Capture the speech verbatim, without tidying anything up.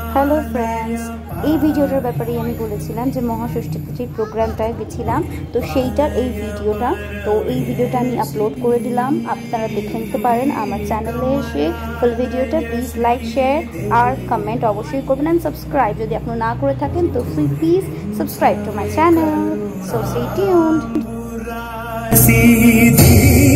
Hello friends, এই ভিডিওটার ব্যাপারে আমি বলেছিলাম যে মহাষষ্ঠীতে যে প্রোগ্রামটায় গেছিলাম, তো সেইটার এই ভিডিওটা তো এই ভিডিওটা আমি আপলোড করে দিলাম। আপনারা দেখে নিতে পারেন আমার চ্যানেলে এসে ফুল ভিডিওটা। প্লিজ লাইক, শেয়ার আর কমেন্ট অবশ্যই করবেন, অ্যান্ড সাবস্ক্রাইব যদি আপনি না করে থাকেন তো please subscribe to my channel. So stay tuned.